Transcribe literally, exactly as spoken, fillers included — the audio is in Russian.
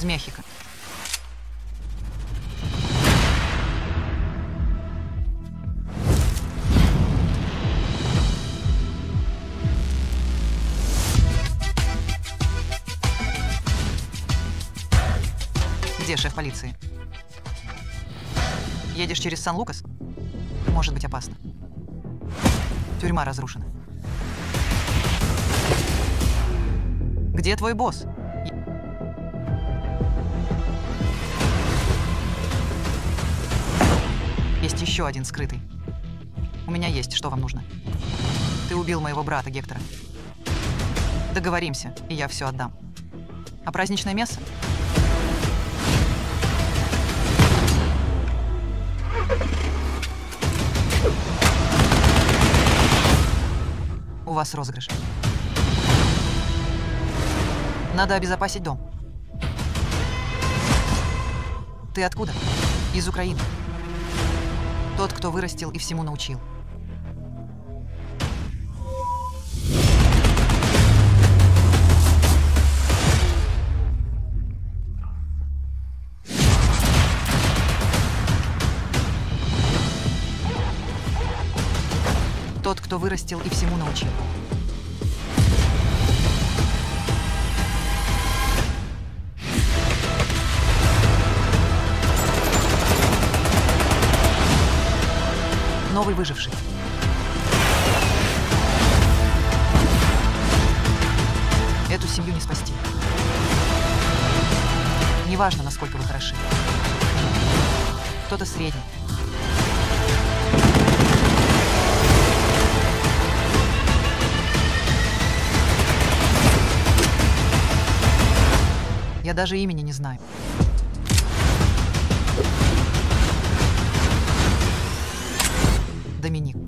Из Мехико. Где шеф полиции? Едешь через Сан-Лукас? Может быть опасно. Тюрьма разрушена. Где твой босс? Есть еще один скрытый. У меня есть, что вам нужно. Ты убил моего брата Гектора. Договоримся, и я все отдам. А праздничное мясо? У вас розыгрыш. Надо обезопасить дом. Ты откуда? Из Украины. Тот, кто вырастил и всему научил. Тот, кто вырастил и всему научил. Новый выживший. Эту семью не спасти. Неважно, насколько вы хороши. Кто-то средний. Я даже имени не знаю. Доминик.